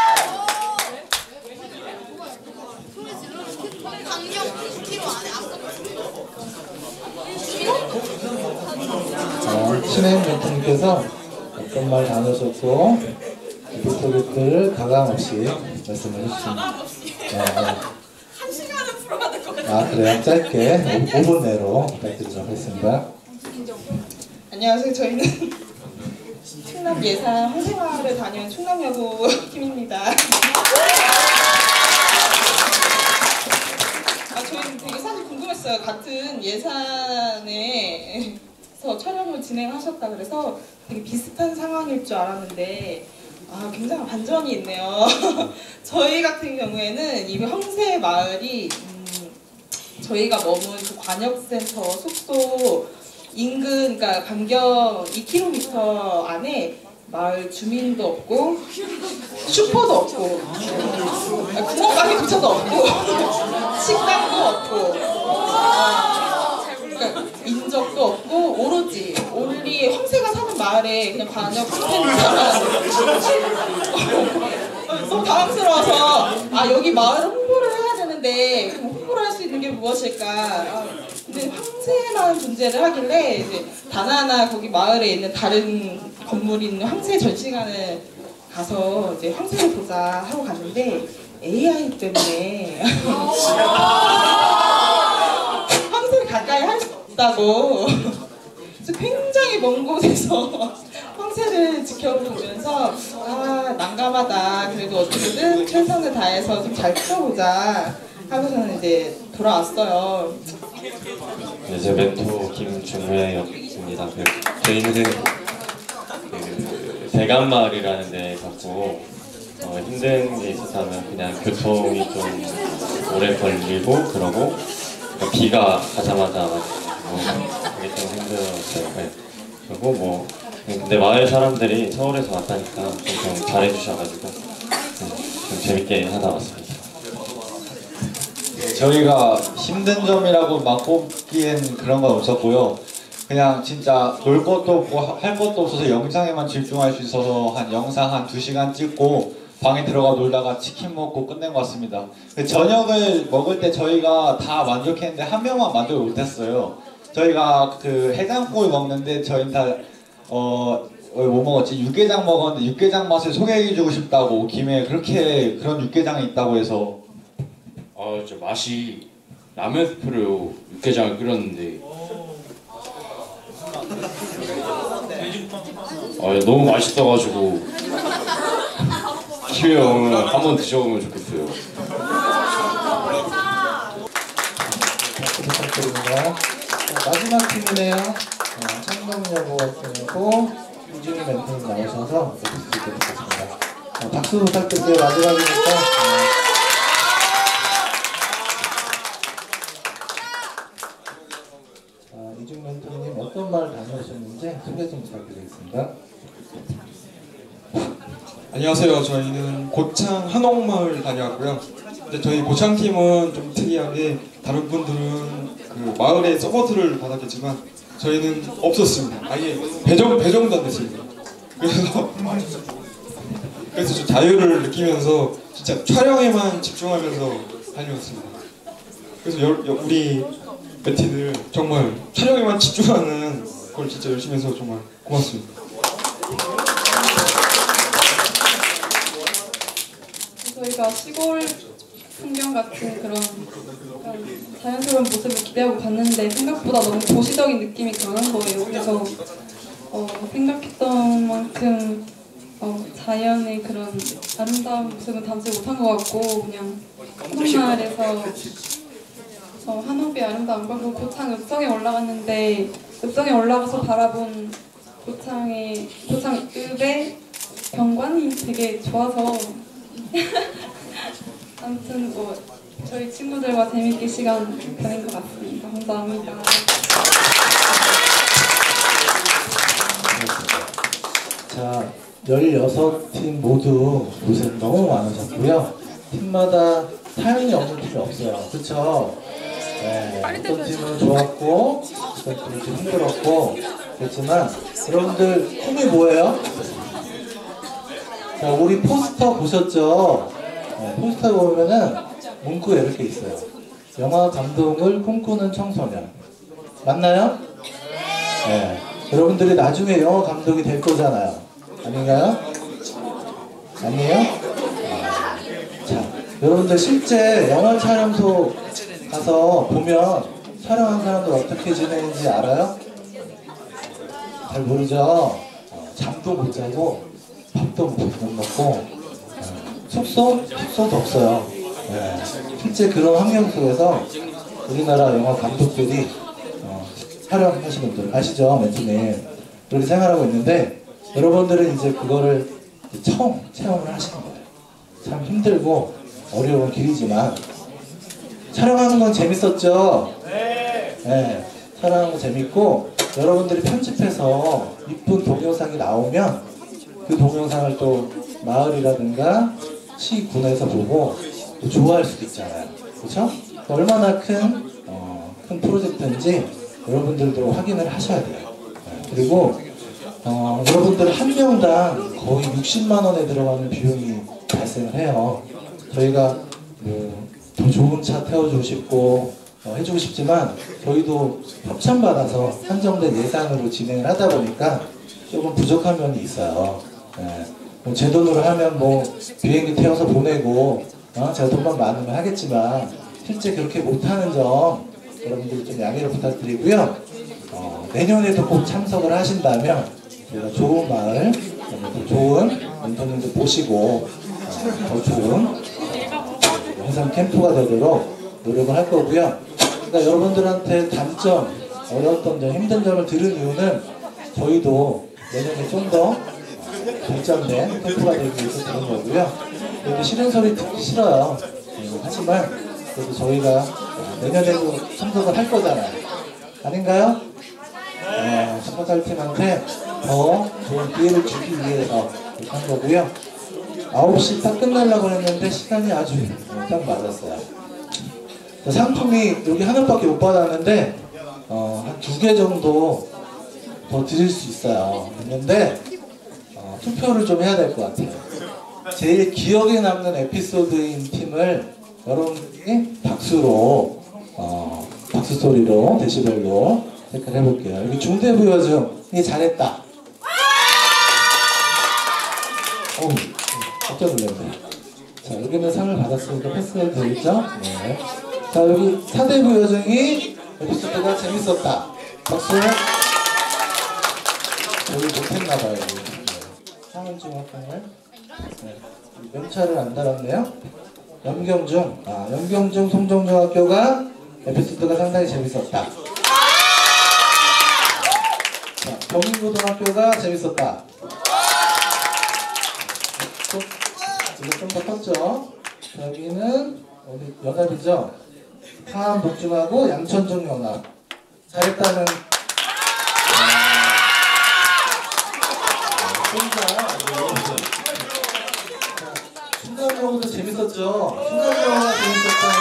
[SPEAKER 10] 자, 신혜인 멘토님께서 어떤 말 나누셨고 에피소드들 가감없이 말씀을 해주십니다. 아 그래요? 짧게 오 분 내로 부탁드리도록 하겠습니다.
[SPEAKER 7] 안녕하세요. 저희는 충남 예산 홍생마을을 다녀온 충남여고 팀입니다. 아, 저희는 되게 사실 궁금했어요. 같은 예산에서 촬영을 진행하셨다 그래서 되게 비슷한 상황일 줄 알았는데 아, 굉장히 반전이 있네요. 저희 같은 경우에는 이 홍새마을이 음, 저희가 머문 그 관역센터 숙소 인근, 그러니까 반경 이 킬로미터 안에 마을 주민도 없고 슈퍼도 없고 구멍가게조차도 없고 식당도 없고 그러니까 인적도 없고 오로지 올리 황새가 사는 마을에 그냥 관역센터만 너무 당황스러워서 아 여기 마을 홍보를 해야 되는데 그럼 홍보를 할 수 있는 게 무엇일까 아, 근데 황새만 존재를 하길래 이제 다나나 거기 마을에 있는 다른 건물이 있는 황새 전시관을 가서 이제 황새를 보자 하고 갔는데 에이아이 때문에 황새를 가까이 할 수 없다고 그래서 굉장히 먼 곳에서 황새를 지켜보면서 아 난감하다 그래도 어떻게든 최선을 다해서 좀 잘 키워보자 하고서는 이제 돌아왔어요.
[SPEAKER 20] 네, 제 멘토 김준우였습니다. 그, 저희는 그 대감마을이라는 데 갔고 어, 힘든 게 있었다면 그냥 교통이 좀 오래 걸리고 그러고 그러니까 비가 가자마자 와가지고 그게 좀 힘들었어요. 네. 그리고 뭐 근데 마을 사람들이 서울에서 왔다니까 좀 잘해주셔가지고 네, 좀 재밌게 하다 왔습니다.
[SPEAKER 16] 저희가 힘든 점이라고 막 꼽기엔 그런 건 없었고요. 그냥 진짜 놀 것도 없고 할 것도 없어서 영상에만 집중할 수 있어서 한 영상 한 두 시간 찍고 방에 들어가 놀다가 치킨 먹고 끝낸 것 같습니다. 저녁을 먹을 때 저희가 다 만족했는데 한 명만 만족을 못했어요. 저희가 그 해장국을 먹는데 저희는 다 어, 뭐 먹었지? 육개장 먹었는데 육개장 맛을 소개해주고 싶다고 김에 그렇게 그런 육개장이 있다고 해서
[SPEAKER 21] 아, 저 맛이 라면 스프로 육개장을 끓였는데 아, 너무 맛있어가지고 기회 오면 한번 드셔보면 좋겠어요.
[SPEAKER 10] 부탁드립니다. 마지막 팀이네요. 청담여고학생이고 이준희 멘토님 나오셔서 에피소드 듣겠습니다. 박수 부탁드릴게요. 마지막이니까. 이준 멘토님 어떤 말 다녀오셨는지 소개 좀 부탁드리겠습니다.
[SPEAKER 22] 안녕하세요. 저희는 고창 한옥마을 다녀왔고요. 근데 저희 고창팀은 좀 특이하게 다른 분들은 그 마을에 서포트를 받았겠지만 저희는 없었습니다. 아예 배정, 배정도 안 됐습니다. 그래서 그래서 좀 자유를 느끼면서 진짜 촬영에만 집중하면서 다녀왔습니다. 그래서 여, 여, 우리 베티들 정말 촬영에만 집중하는 걸 진짜 열심히 해서 정말 고맙습니다.
[SPEAKER 2] 저희가 시골 풍경 같은 그런 자연스러운 모습을 기대하고 갔는데 생각보다 너무 도시적인 느낌이 강한 거예요. 그래서 어, 생각했던 만큼 어, 자연의 그런 아름다운 모습은 담지 못한 것 같고 그냥 한옥마을에서 어, 한옥의 아름다움과 그 고창 읍성에 올라갔는데 읍성에 올라가서 바라본 고창의 고창 읍의 경관이 되게 좋아서 아무튼 뭐 저희 친구들과 재밌게 시간 보낸 것 같습니다. 감사합니다.
[SPEAKER 10] 자, 열여섯 팀 모두 고생 너무 많으셨고요. 팀마다 사연이 없는 팀이 없어요. 그쵸? 네, 어떤 팀은 좋았고 어떤 팀은 좀 힘들었고 그렇지만 여러분들 꿈이 뭐예요? 자, 우리 포스터 보셨죠? 네, 포스터 보면은 문구에 이렇게 있어요. 영화 감독을 꿈꾸는 청소년. 맞나요? 네. 여러분들이 나중에 영화 감독이 될 거잖아요. 아닌가요? 아니에요? 아, 자, 여러분들 실제 영화 촬영소 가서 보면 촬영한 사람들 어떻게 지내는지 알아요? 잘 모르죠? 어, 잠도 못 자고 밥도 못 먹고 어, 숙소? 숙소도 없어요. 네. 실제 그런 환경 속에서 우리나라 영화 감독들이 어, 촬영하시는 분들 아시죠? 맨투맨 그렇게 생활하고 있는데 여러분들은 이제 그거를 이제 처음 체험을 하시는 거예요. 참 힘들고 어려운 길이지만 촬영하는 건 재밌었죠? 네. 네. 촬영하는 거 재밌고 여러분들이 편집해서 이쁜 동영상이 나오면 그 동영상을 또 마을이라든가 시군에서 보고 또 좋아할 수도 있잖아요. 그렇죠? 얼마나 큰, 어, 큰 프로젝트인지 여러분들도 확인을 하셔야 돼요. 네. 그리고 어, 여러분들 한 명당 거의 육십만 원에 들어가는 비용이 발생을 해요. 저희가 뭐 더 좋은 차 태워주고 싶고 어, 해주고 싶지만 저희도 협찬받아서 한정된 예산으로 진행을 하다 보니까 조금 부족한 면이 있어요. 네. 뭐 제 돈으로 하면 뭐 비행기 태워서 보내고 어, 제가 돈만 많으면 하겠지만 실제 그렇게 못하는 점 여러분들 좀 양해를 부탁드리고요. 어, 내년에도 꼭 참석을 하신다면 저희가 좋은 마을, 또 좋은 멘토님들 보시고 어, 더 좋은 영상 캠프가 되도록 노력을 할 거고요. 그러니까 여러분들한테 단점, 어려웠던 점, 힘든 점을 들은 이유는 저희도 내년에 좀 더 발전된 캠프가 되기 위해서 그런 거고요. 그래도 싫은 소리 듣기 싫어요. 네, 하지만 그래도 저희가 내년에도 참석을 할 거잖아요. 아닌가요? 네, 참석할 팀한테 더 좋은 기회를 주기 위해서 한 거고요. 아홉 시 딱 끝나려고 했는데 시간이 아주 딱 맞았어요. 상품이 여기 하나밖에 못 받았는데 어, 한 두 개 정도 더 드릴 수 있어요. 있는데 어, 투표를 좀 해야 될 것 같아요. 제일 기억에 남는 에피소드인 팀을 여러분이 박수로 어, 박수 소리로 데시벨로 체크를 해볼게요. 여기 중대부여 중 이게 잘했다. 어우, 깜짝 놀랐네. 자, 여기는 상을 받았으니까 패스해도 되겠죠? 네. 자, 여기 사대부 여정이 에피소드가 재밌었다. 박수. 저희 못했나봐요. 네. 상은 좀 할까요? 네. 명찰을 안 달았네요. 염경중. 아, 염경중 송정중학교가 에피소드가 상당히 재밌었다. 자, 범인고등학교가 재밌었다. 이거 좀 더 컸죠? 여기는 어디 연합이죠? 하암 독중하고 양천중 연합. 잘했다는 순간영어도 재밌었죠? 순간영어가 재밌었다는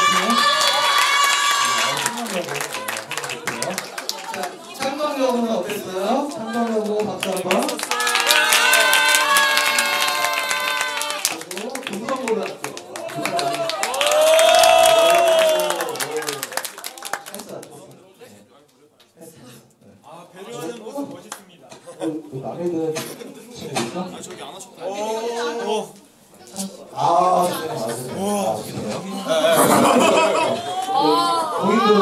[SPEAKER 10] 팀. 창덕여고는 어땠어요? 창덕여고 박수 한번. 남의 그 친구 있어? 아, 저기 안 하셨나요? 아, 네, 맞아요. 아,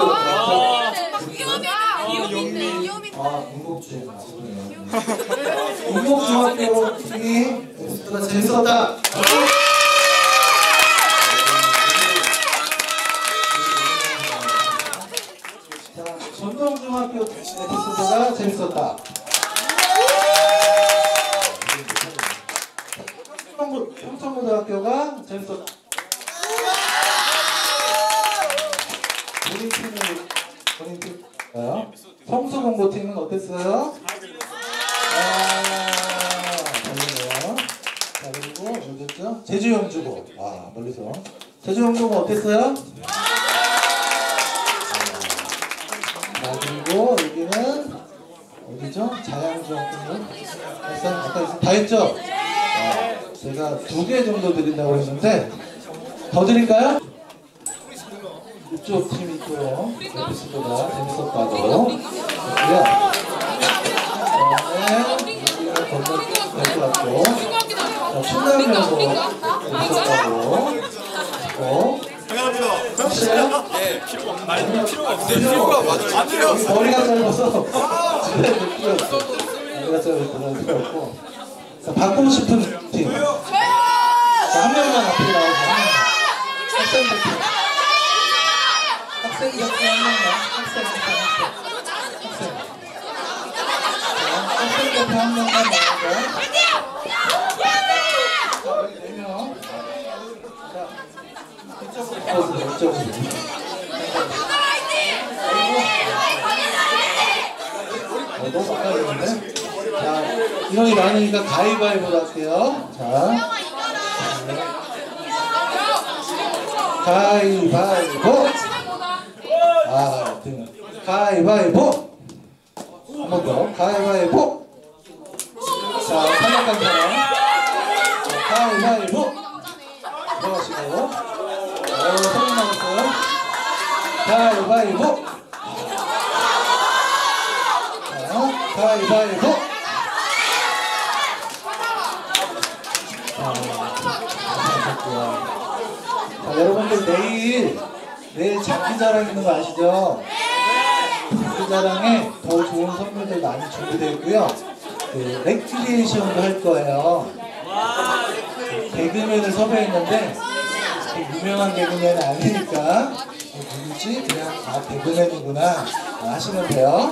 [SPEAKER 10] 고인도 아, 인국중. 인국중학교 팀이 에피소드가 재밌었다. 자, 전동중학교 에피소드가 재밌었다. 평창고등학교가 재밌었다. 본인 팀은 본인 팀인가요? 성수공고팀은 어땠어요? 아, 잘했네요. 자, 그리고 어디였죠? 제주영주고. 와, 멀리서. 제주영주고 어땠어요? 어디죠? 자양중학교 아까 다 했죠? 어, 제가 두 개 정도 드린다고 했는데 더 드릴까요? 이쪽 팀이 또 에피소드가 재밌었다고 했고요. 그다음에 건너 될것 같고 충남여고 재밌었다고 했고 혹시요?
[SPEAKER 5] 네, 필요가 없는데. 아니, 필요가 없는데. 필요가 맞아요. 안 돼요.
[SPEAKER 10] 머리가 짧아서 필요 없어. 머리가 짧아서 필요 없고. 자, 바꾸고 싶은 팀. 자, 한 명만 앞으로 나오세요. 학생 대표. 학생 대표 한 명만. 학생 대표 학생. 학생. 학생 대표 한 명만 나오세요. 자, 여기 네 명. 자, 이쪽으로, 이쪽으로. 어, 너무 가까이는데? 자, 인원이 많으니까 가위바위보로 할게요. 자, 가위바위보. 아, 등. 가위바위보. 한 번 더. 가위바위보. 자, 탈락한 사람. 가위바위보. 들어가시고. 어, 소리 나왔어요. 가위바위보. 자, 가위바위보. 자, 여러분들 내일 내일 장기자랑 있는 거 아시죠? 장기자랑에 더 좋은 선물들 많이 준비되어 있고요. 그 레크리에이션도 할 거예요. 개그맨을 섭외했는데 유명한 개그맨은 아니니까 누구지? 그냥 아 개그맨이구나 하시면 돼요.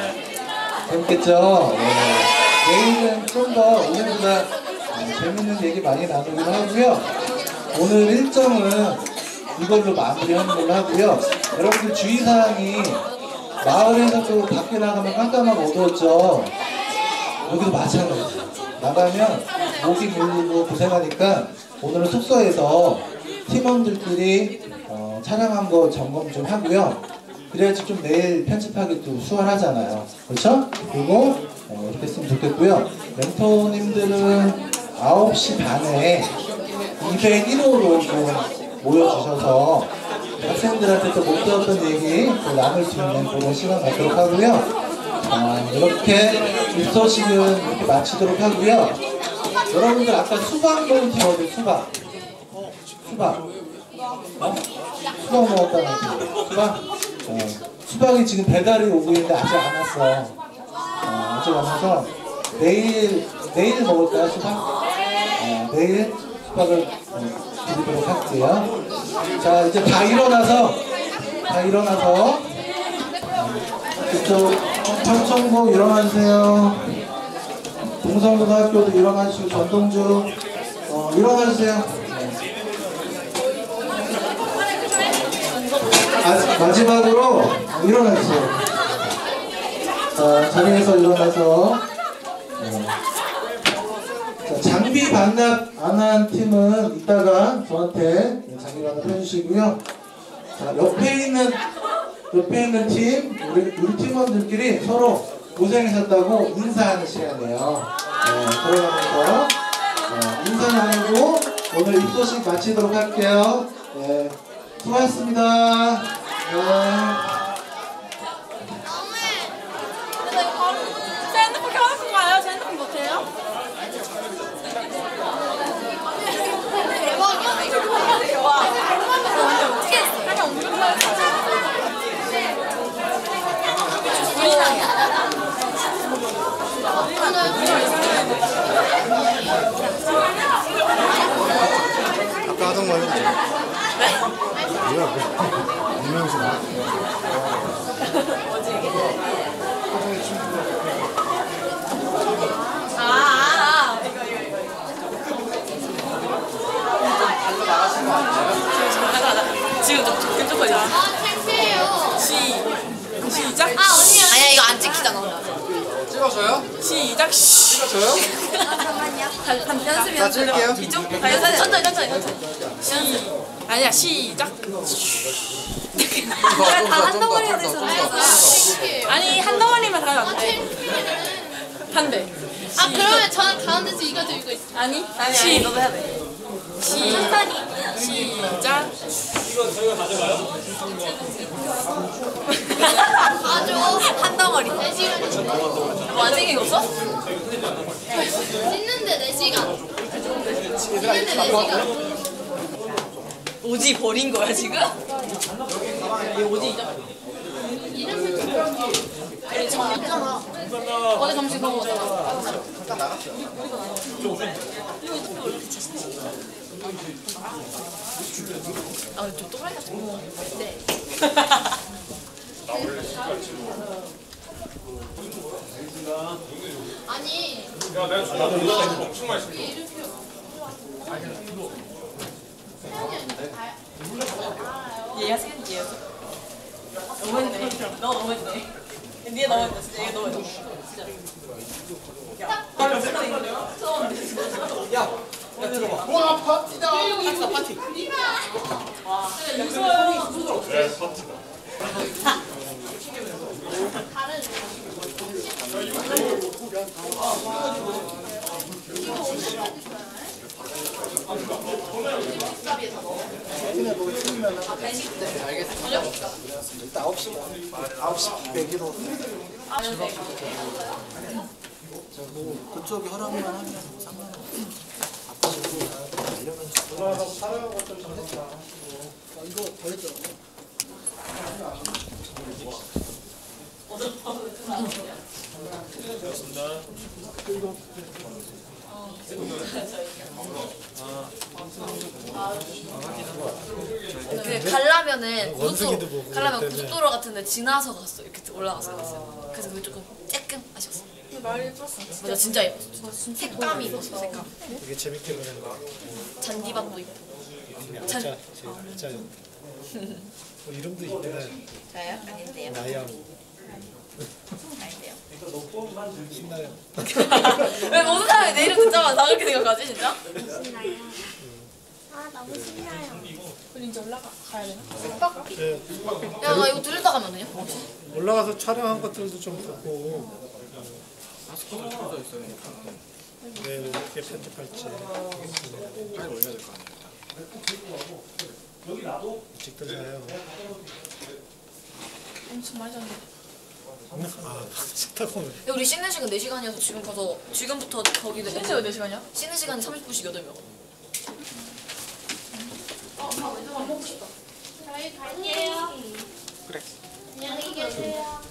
[SPEAKER 10] 재밌겠죠? 네. 내일은 좀 더 오늘보다 재밌는 얘기 많이 나누기로 하고요. 오늘 일정은 이걸로 마무리하는 걸로 하고요. 여러분들 주의사항이 마을에서 또 밖에 나가면 깜깜하고 어두웠죠. 여기도 마찬가지예요. 나가면 목이 물리고 고생하니까 오늘은 숙소에서 팀원들끼리 어, 촬영한 거 점검 좀 하고요. 그래야지 좀 내일 편집하기 또 수월하잖아요. 그렇죠? 그리고 어, 이렇게 했으면 좋겠고요. 멘토님들은 아홉 시 반에 이백일 호로 좀 모여주셔서 학생들한테 또 못 들었던 얘기 또 나눌 수 있는 그런 시간 갖도록 하고요. 아, 이렇게 입소식은 이렇게 마치도록 하고요. 여러분들 아까 수박 먹은 팀 어디 수박? 수박. 어? 수박 먹었다는 팀. 수박? 어. 수박이 지금 배달이 오고 있는데 아직 안 왔어. 어, 아직 안 와서 내일 내일 먹을까요 수박? 어, 내일 수박을 어, 드리도록 할게요. 자 이제 다 일어나서 다 일어나서 그쪽 청천고 일어나주세요. 동성고등학교도 일어나시고 전동주 어, 일어나주세요. 아, 마지막으로 일어나주세요. 자, 자리에서 일어나서 네. 자, 장비 반납 안 한 팀은 이따가 저한테 장비 반납 해주시고요. 자, 옆에 있는 옆에 있는 팀 우리, 우리 팀원들끼리 서로 고생하셨다고 인사하는 시간이에요. 네, 들어가면서 어, 인사 나누고 오늘 입소식 마치도록 할게요. 네, 수고하셨습니다. 네.
[SPEAKER 6] 제 핸드폰 켜놓고 가요? 제 핸드폰 못해요? 대박이야. 와. 어떻게 했어? 그냥 엄청
[SPEAKER 9] 아까 하던 말 했지? 뭐야 그 유명해서 나
[SPEAKER 6] 아, 아, 이거, 이거, 이거. 지금 좀 끈적거리지? 아, 창피해요. 시, 시작? 아, 언니. 아니야, 이거 안 찍히잖아.
[SPEAKER 9] 찍어줘요?
[SPEAKER 6] 시작.
[SPEAKER 9] 찍어줘요?
[SPEAKER 6] 잠깐만요. 단, 연습,
[SPEAKER 9] 자,
[SPEAKER 6] 연습.
[SPEAKER 9] 찍을게요.
[SPEAKER 6] 이쪽? 아, 연습. 천천히, 천천히, 천천히. 연습. 아니야, 시작. 다 한 덩어리가 돼서. 아니, 한 덩어리만 다 하면 안 돼. 한 대.
[SPEAKER 3] 아 그러면 저는 가운데서 이거 들고 있어.
[SPEAKER 6] 아니 아니 아니 너도 해야 돼. 시 시작.
[SPEAKER 8] 이거 저희가 가져가요?
[SPEAKER 3] 아주 한 덩어리. 네 시간.
[SPEAKER 6] 뭐 안 생긴 거 없어?
[SPEAKER 3] 씻는데 네 시간. 씻는데 네 시간.
[SPEAKER 6] 오지 버린 거야 지금? 얘 오지 잊어.
[SPEAKER 3] 아니 정했잖아. 어제 점심 그거 먹었잖아.
[SPEAKER 9] 잠깐 나갔어요.
[SPEAKER 6] 아, 저 또라이 같은 거. 네.
[SPEAKER 3] 아니.
[SPEAKER 8] 야, 내가 주나 이거 엄청 맛있어.
[SPEAKER 6] 얘가 생긴 얘. 너무했네. 너 너무했네. 니가 너무했다. 진짜 얘가 너무했다. 진짜. 야, 바로 처음.
[SPEAKER 9] 야, 야 들어봐. 와 파티다. 파티다 파티.
[SPEAKER 6] 와,
[SPEAKER 8] 무서워요. 네, 파티다.
[SPEAKER 9] 일단 아홉 시 아홉 시 백일로. 뭐 그쪽이 허락만 하면 상관없어. 아빠도 이러면 돌아서 사랑하는 것좀 잘했다. 이거 더 했죠.
[SPEAKER 6] 그 가려면은 고속도로 가려면 고속도로 같은데 지나서 갔어. 이렇게 올라가서 갔어. 그래서 그게 조금 조금 아쉬웠어.
[SPEAKER 3] 말이 예뻤어.
[SPEAKER 6] 맞아 진짜 예뻤어. 색감이 예뻤어. 색감.
[SPEAKER 9] 되게 재밌게 보낸 거.
[SPEAKER 6] 잔디밭도 있고.
[SPEAKER 9] 진짜 진짜. 뭐 이름도 있네.
[SPEAKER 6] 저요? 아닌데요.
[SPEAKER 9] 나양.
[SPEAKER 6] 아닌데요.
[SPEAKER 9] 신나요.
[SPEAKER 6] 왜 모든 사람이 내 이름 듣자마자 다 그렇게 생각하지 진짜?
[SPEAKER 3] 신나요. 아 너무 신나요.
[SPEAKER 6] 우리 이제 올라가 가야 되나?
[SPEAKER 9] 네.
[SPEAKER 6] 야, 나 이거 들렸다 가면 되냐?
[SPEAKER 9] 올라가서 촬영한 것들도 좀 보고. 네, 이렇게 편집할지. 빨리 올려야 될 것 같아요. 여기 나도 찍더라요.
[SPEAKER 6] 엄청 많이 잤네.
[SPEAKER 9] 아, 식탁 오늘.
[SPEAKER 6] 야, 우리 씻는 시간 네 시간이어서 지금 가서 지금부터 거기 씻는 시간 네 시간이야? 씻는 시간이 삼십 분씩 여덟 명.
[SPEAKER 3] 어, 밥 먹고 싶다. 저희 갈게요.
[SPEAKER 9] 그래.
[SPEAKER 3] 안녕히 계세요.